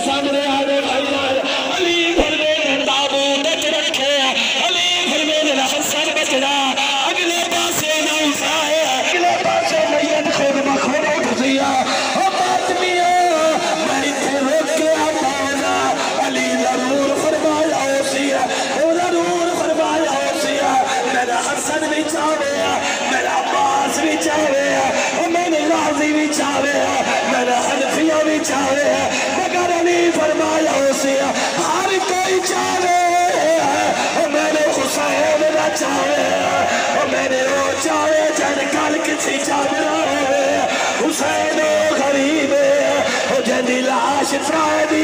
سامنے آنے بھائی جان علی فرمینے تابوت رکھے علی فرمینے حسن بچنا اگلے پاسے نہ اٹھائے اگلے پاسے میت خود بخود اٹھ دیا اب آدمیوں میں اتھے روک کے آتا علی ضرور فرمایا ہوسی ہے ضرور فرمایا ہوسی ہے میرا حسن بھی چاہے میرا عباس بھی چاہے میرے راضی بھی چاہے میرا حنفیہ بھی چاہے مگر علی فرمایا ہوسی ہے ہر کوئی چاہے میرے حسین نہ چاہے میرے وہ چاہے جن کل کسی چاہے حسین غریب ہے جن لاش فرائے دی